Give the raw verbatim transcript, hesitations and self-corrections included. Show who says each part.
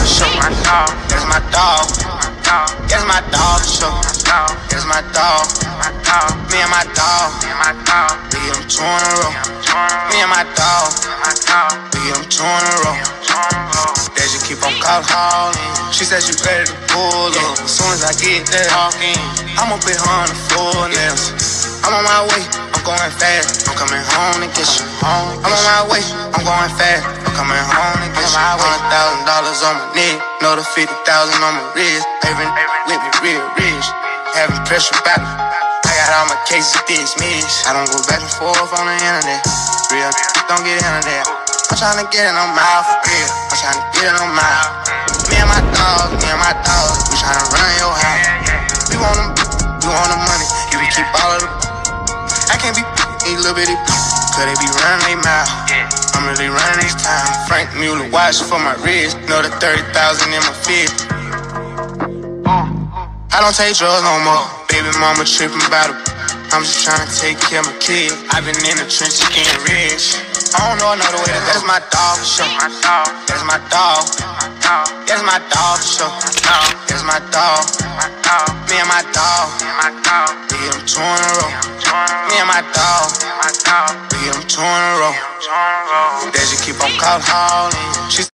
Speaker 1: for sure. That's my dog. That's my dog for sure. That's my dog. Me and my dog. We get them two in a row. Me and my dog. We get them two in a row. They just keep on calling. She said she ready to pull up. As soon as I get there, talking, I'ma put her on the floor nails. I'm on my way, I'm going fast. I'm coming home to get you home. I'm on my way, I'm going fast. I'm coming home to get you home. Hundred thousand dollars on my neck, another fifty thousand on my wrist. Paving with me real rich, having pressure back. I got all my cases dismissed. I don't go back and forth on the internet. Real don't get into that. I'm tryna get it on my for real. I'm tryna get it on my. Me and my dogs, me and my dogs, we tryna run your house. We want them, we want the money. You can keep all of the. I can't be these little bitty, cause they be running they mouth. I'm really running this time. Frank Mueller watch for my wrist. Know the thirty thousand in my fist. I don't take drugs no more. Baby mama tripping about it. I'm just trying to take care of my kid. I've been in the trenches getting rich. I don't know another way to go. That's my dog for sure. That's my dog. That's my dog for sure. That's my dog. Me and my dog. We get them two in a row. Me and my dog. We get them two in a row. They just keep on calling. She